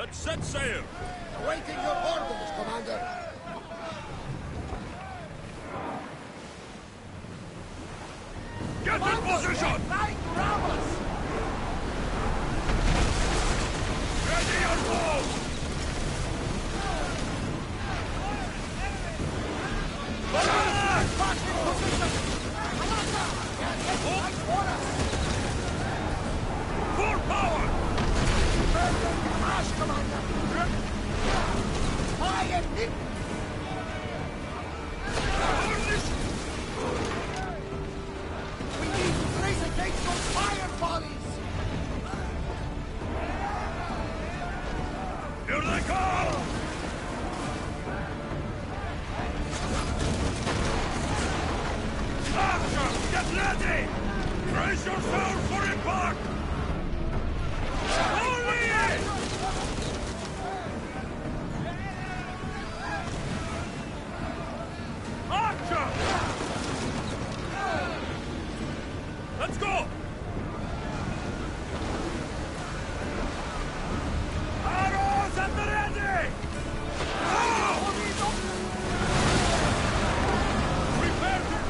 Let's set sail! Awaiting your orders, Commander. Get in position! Trying to rob us! Ready your bow! Back in position! Commander! Right for us! Full power! Crash, Commander! Fire hit! We need to race against those fire bodies! Here they come! Archer, get ready! Brace yourself for impact! Only it! Archer! Let's go! Arrows at the ready! Prepare to...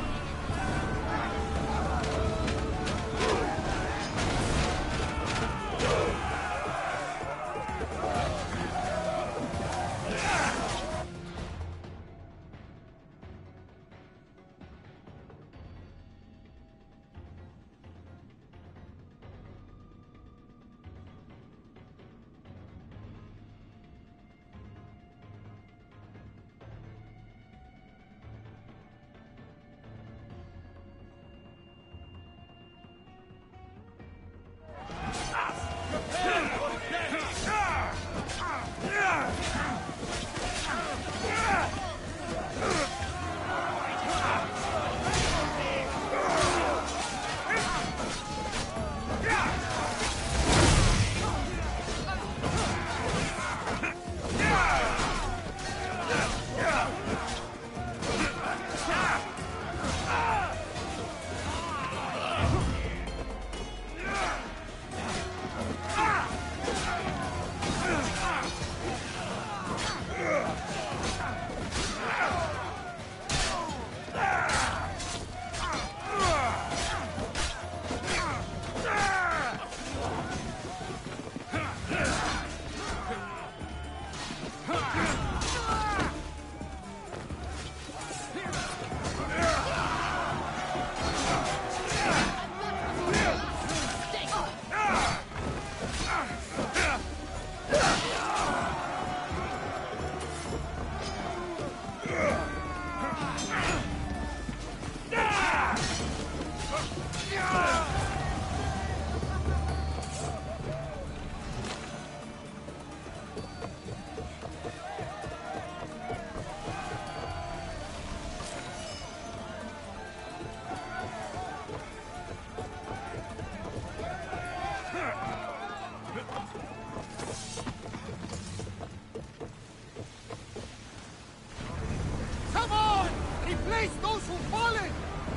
Come on! Replace those who've fallen!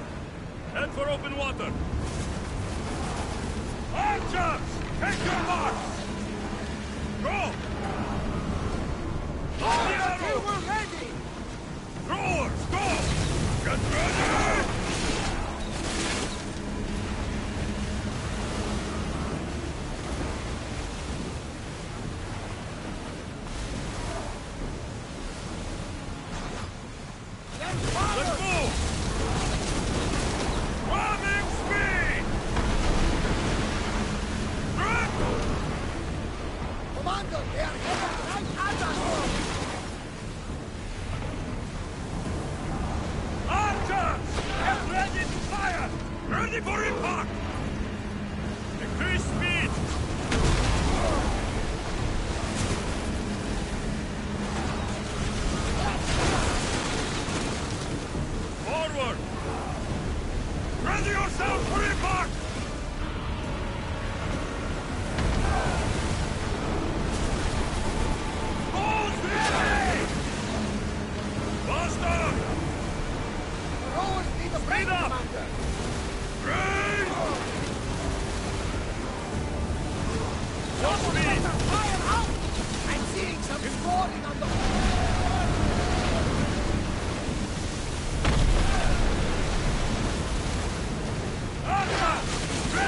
Head for open water! Archers! Take your marks! Go! All the arrows! We're ready! Throwers, go! Get ready! Let's move! Ramming speed! Run! Commander, they are headed right at us! Archers! Get ready to fire! Ready for impact! Increase speed! Forward! Ready yourself for impact! Bows ready! Faster! Rowers need a break, Speed up! Commander! Raise! Just speed! Fire out!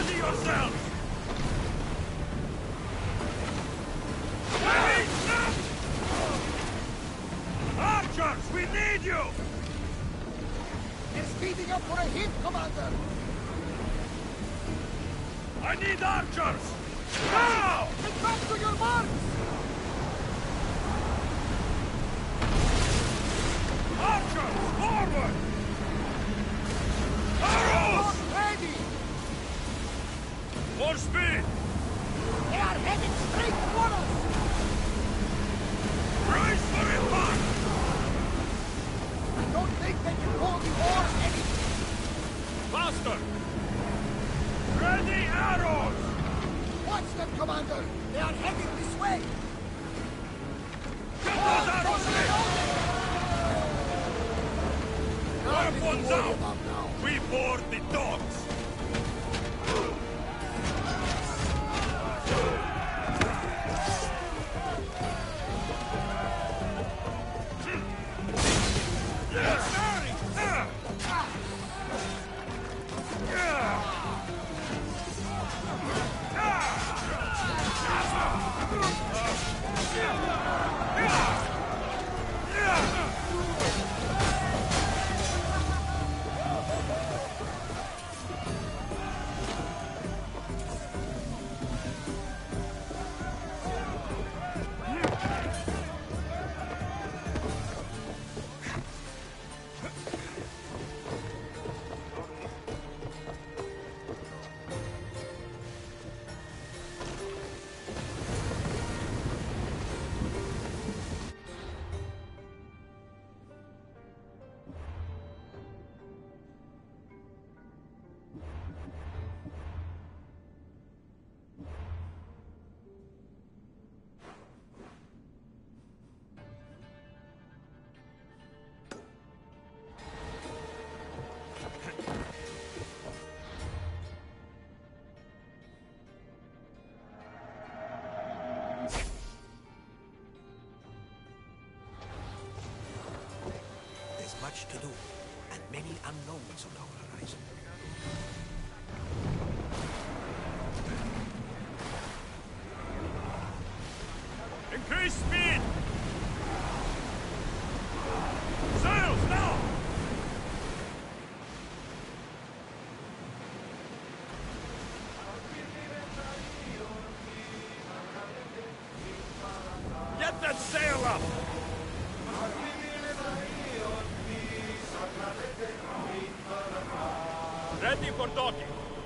Ready yourselves! Ready, snap! Archers, we need you! They're speeding up for a hit, Commander! I need archers! Now! Get back to your marks! Archers, forward! Arrows! Ready! More speed! They are heading straight for us! Brace for impact! I don't think they can hold the ore any... Faster! Ready arrows! Watch them, Commander! They are heading this way! Get those arrows in! Nothing Weapons to worry out! about now. We board the dogs! There's much to do, and many unknowns on our horizon. Increase speed! Sails now! Get that sail up! Ready for docking.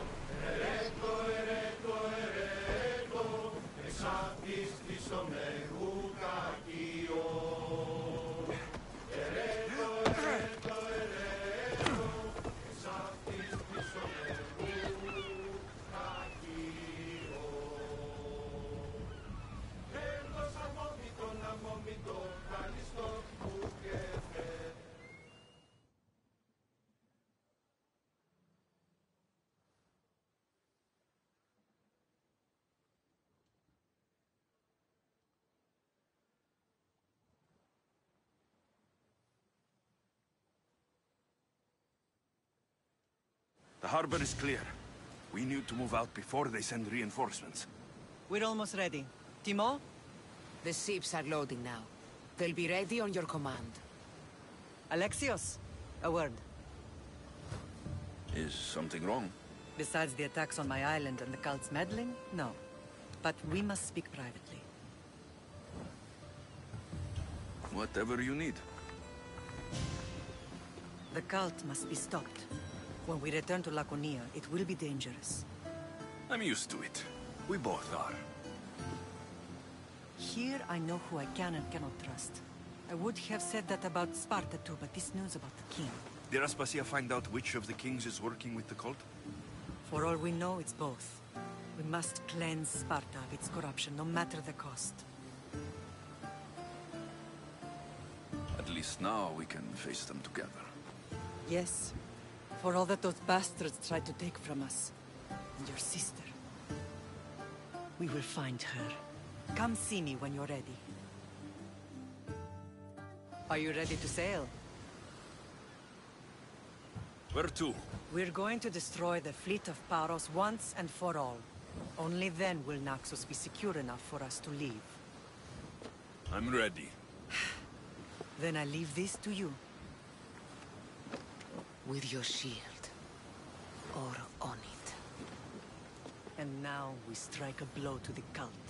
The harbor is clear. We need to move out before they send reinforcements. We're almost ready. Timo? The ships are loading now. They'll be ready on your command. Alexios? A word. Is something wrong? Besides the attacks on my island and the cult's meddling? No. But we must speak privately. Whatever you need. The cult must be stopped. When we return to Laconia, it will be dangerous. I'm used to it. We both are. Here I know who I can and cannot trust. I would have said that about Sparta too, but this news about the king. Did Aspasia find out which of the kings is working with the cult? For all we know, it's both. We must cleanse Sparta of its corruption, no matter the cost. At least now we can face them together. Yes. For all that those bastards tried to take from us. And your sister. We will find her. Come see me when you're ready. Are you ready to sail? Where to? We're going to destroy the fleet of Paros once and for all. Only then will Naxos be secure enough for us to leave. I'm ready. Then I leave this to you. With your shield. Or on it. And now we strike a blow to the cult.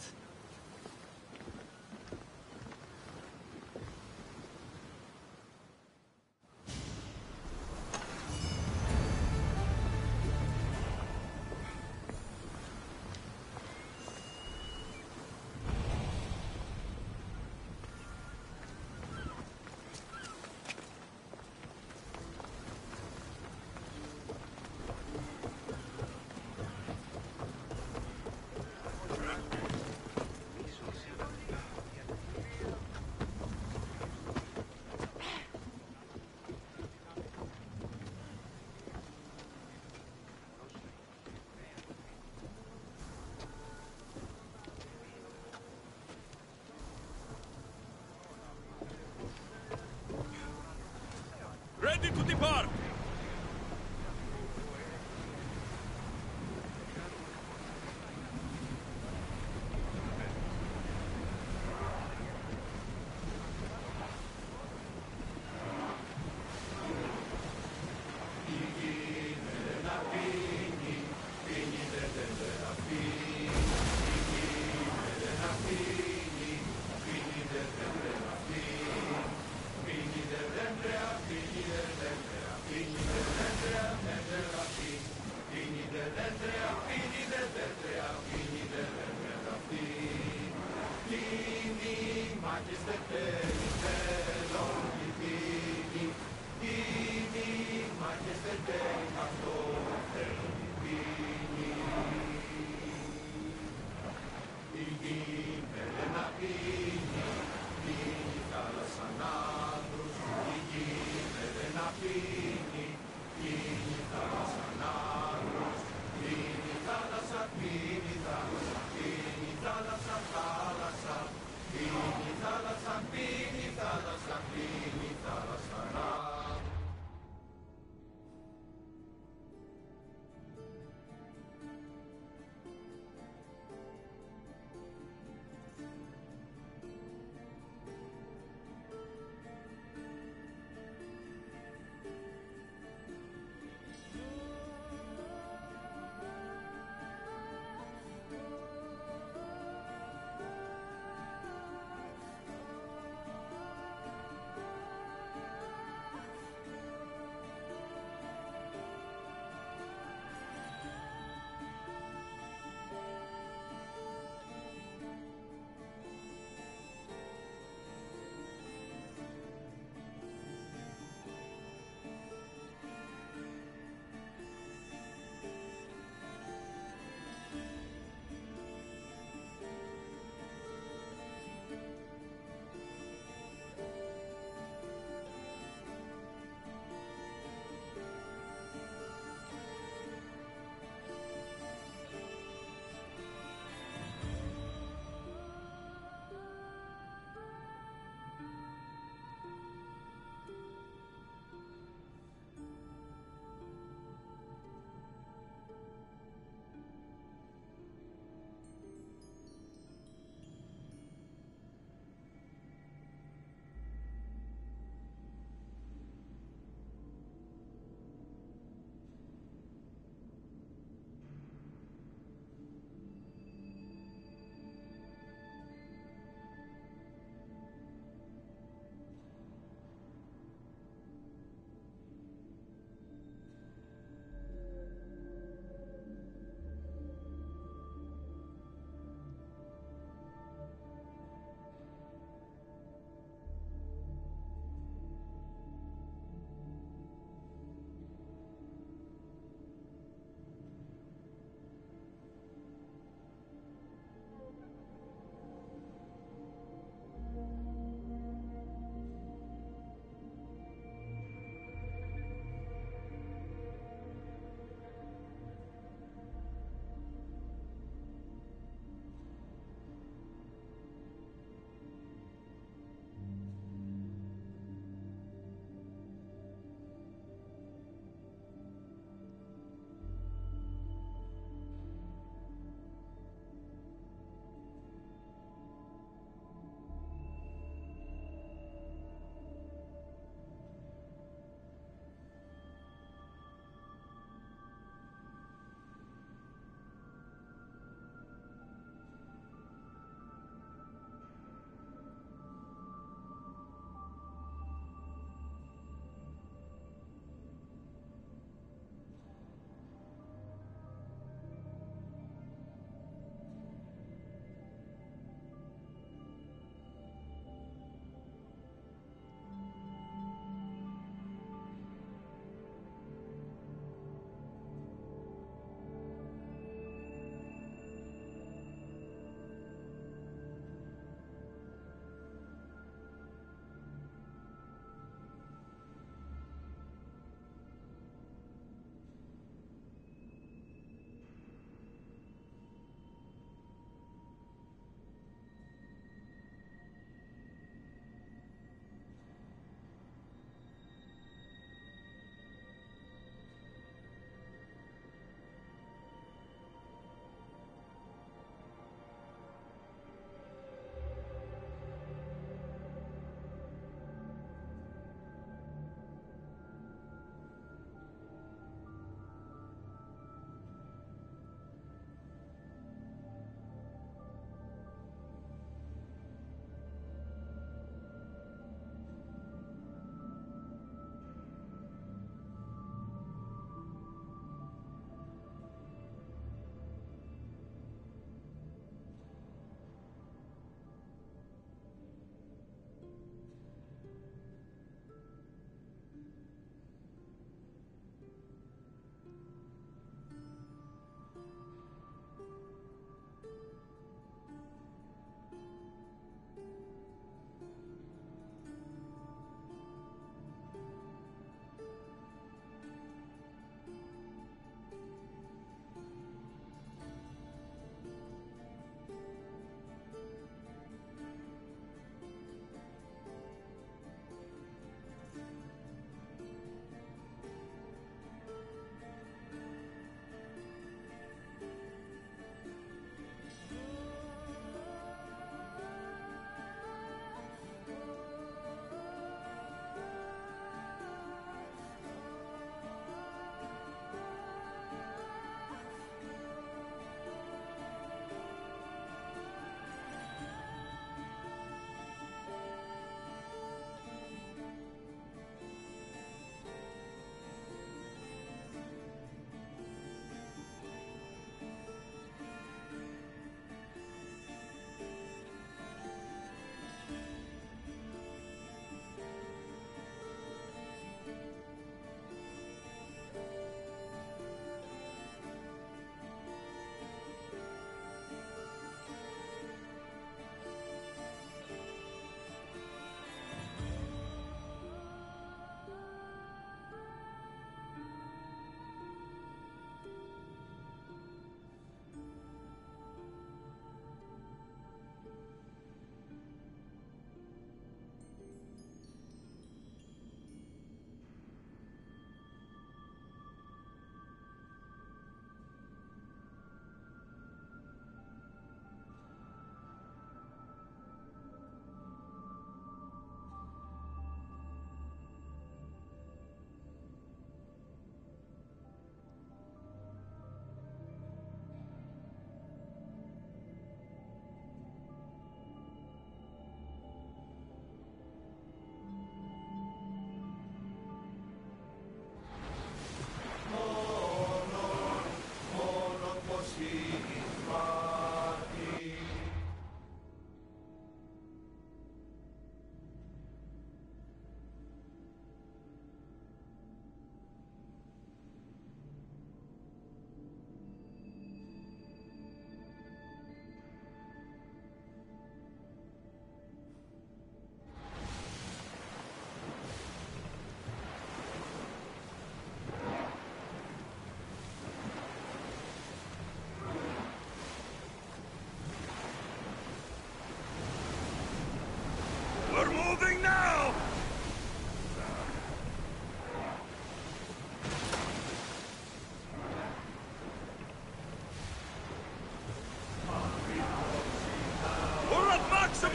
Ready to depart!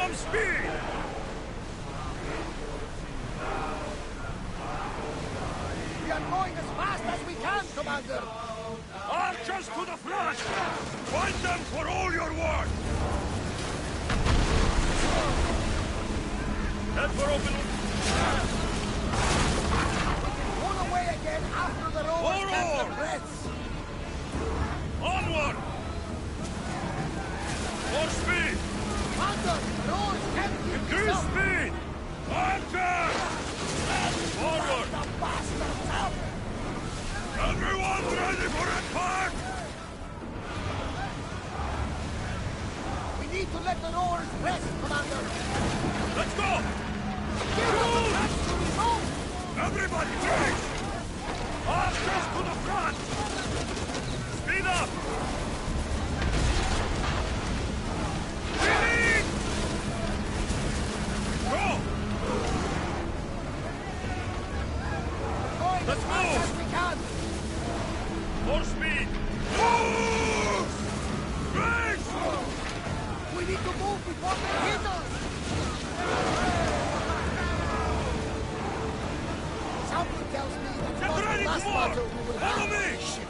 Come speed! We are going as fast as we can, Commander! Archers to the front! Fight them for all your worth! Head for open... Pull away again after the rowers catch their breaths! Onward! More speed! Commander, the rowers can't keep this Increase up! speed! Archers! Forward! The bastards up! Everyone ready for attack! We need to let the rowers rest, Commander! Let's go! Give them a chance to reload! Everybody, brace! Archers to the front! Speed up! Speed! Go! Going Let's as fast move! as we can! More speed! Move! Brace! We need to move before they hit us! Something tells me that Get was ready the to last move! battle we will Follow have. me!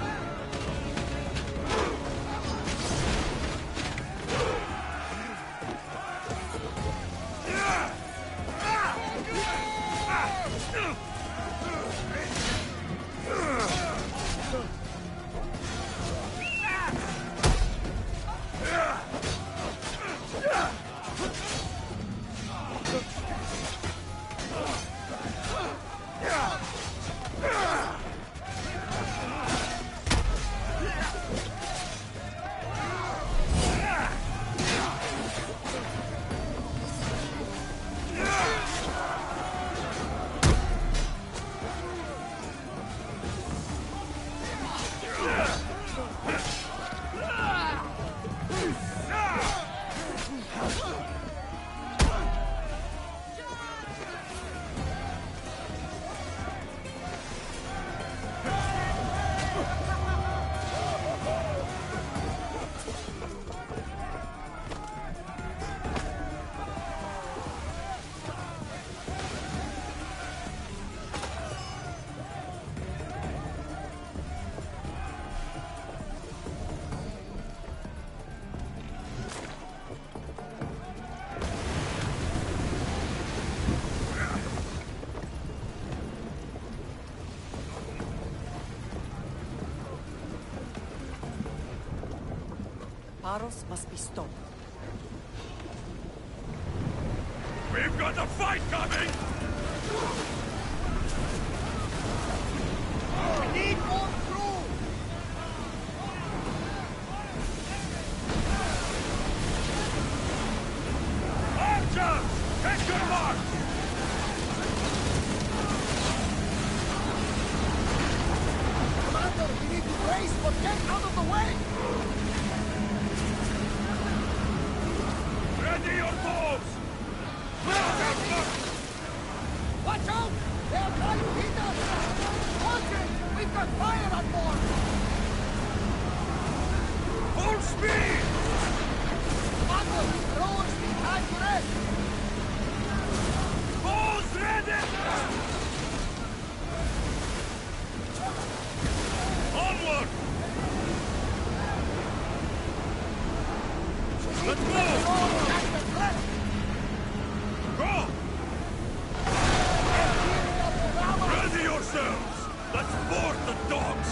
Paros must be stopped. We've got a fight coming! We need more crew! Archers! Take your mark! Commander, we need to brace, but get out of the way! Ready your bows! Watch out! They are trying to hit us! Aldrin, we've got fire on board! Full speed! Commander, the rowers need time to rest! Bows ready! Onward! Let's The move! rowers catch their breath! Go! They're gearing up to ram us! Ready yourselves! Let's board the dogs!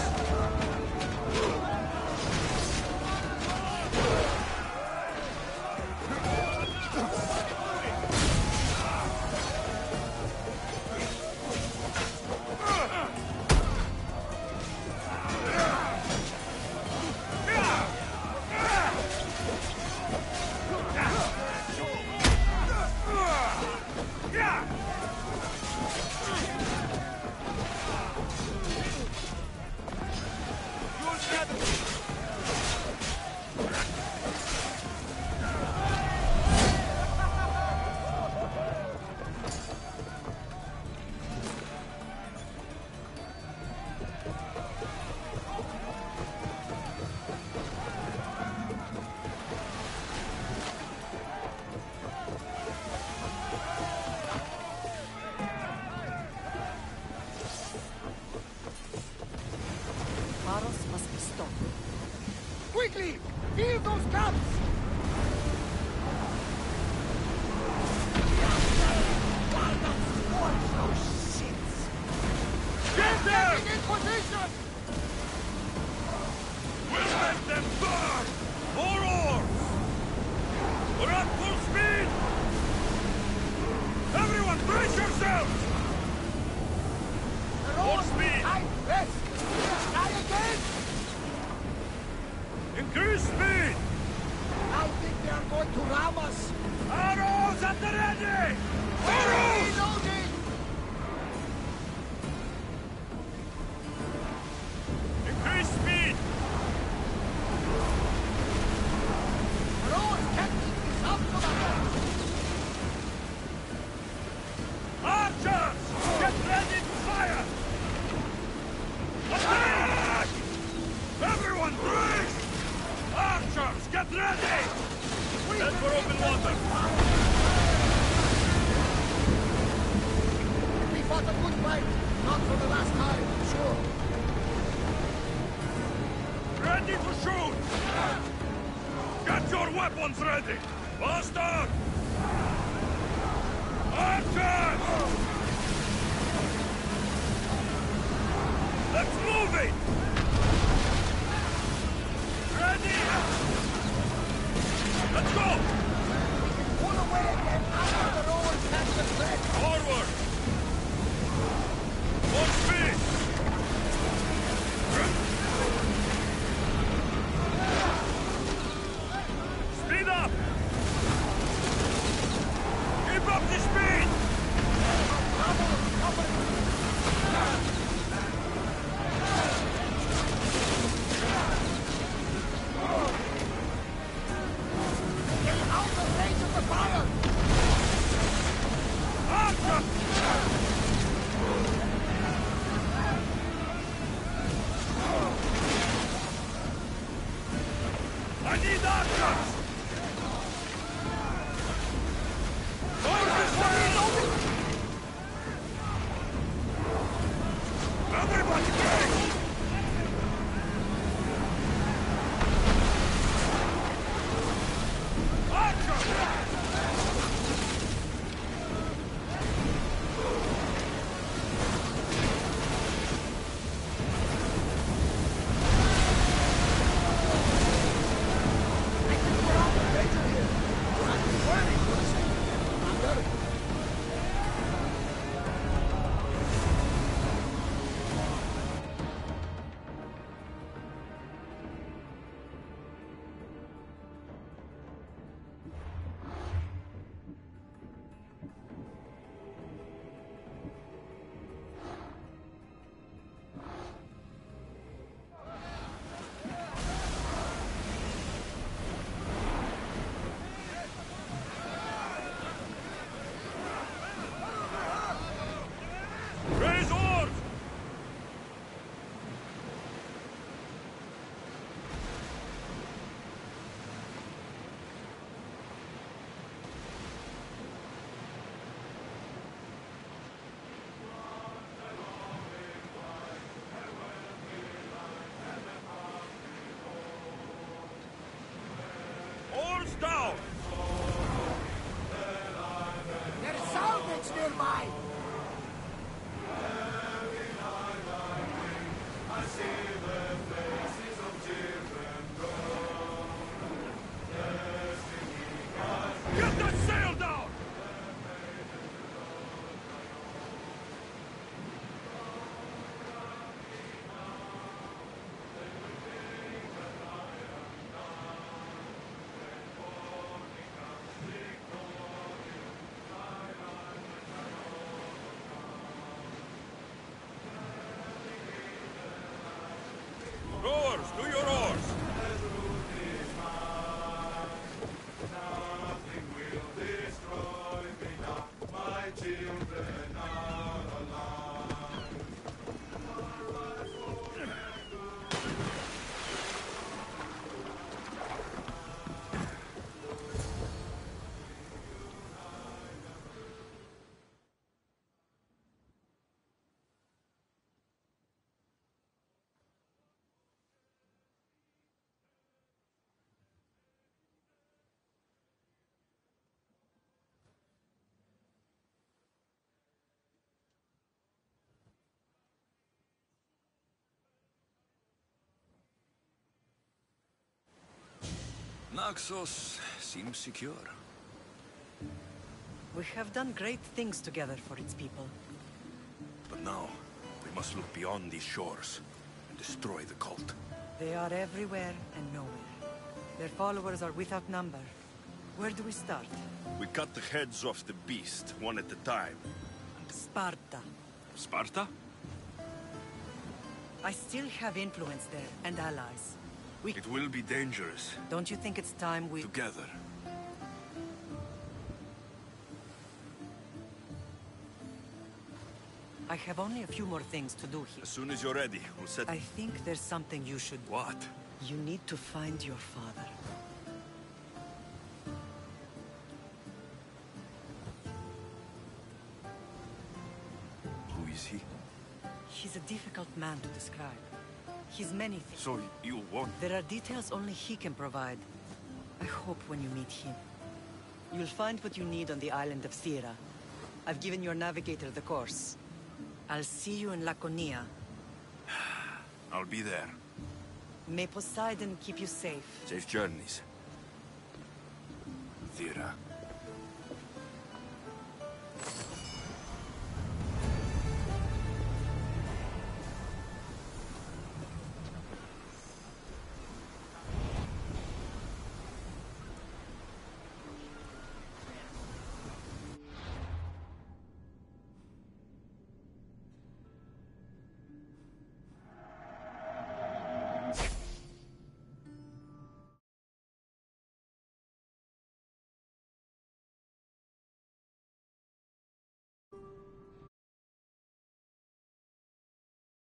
Quickly! Fill those cups! Get them! Getting in position! We'll make them burn! More oars! We're at full speed! Everyone, brace yourselves! Full speed! Tight press! Try again! Increase speed! I think they are going to ram us! Arrows at the ready! Arrows! Reloading! Increase speed! Rose can't keep this up for long! Archers! Get ready to fire! Attack! Everyone, brace! Archers, get ready! Head for open water! We fought a good fight! Not for the last time, sure. Ready to shoot! Get your weapons ready! Faster! Archers! Let's move it! Ready! Let's go! Pull away again after the rowers catch the thread! Forward! Full speed! Speed up! Keep up the speed! Get out of range of the fire! Archer! I need archers! Focus on reloading! Everybody brace! Archers! Raise oars! Oars down! There's salvage nearby! Get that sail down! Naxos seems secure. We have done great things together for its people. But now, we must look beyond these shores and destroy the cult. They are everywhere and nowhere. Their followers are without number. Where do we start? We cut the heads off the beast, one at a time. Sparta. Sparta? I still have influence there, and allies. It will be dangerous. Don't you think it's time we... Together. I have only a few more things to do here. As soon as you're ready, we'll set... I think there's something you should... What? You need to find your father. Who is he? He's a difficult man to describe. He's many things. So you won't... There are details only he can provide. I hope when you meet him, you'll find what you need on the island of Thera. I've given your navigator the course. I'll see you in Laconia. I'll be there. May Poseidon keep you safe. Safe journeys. Thera.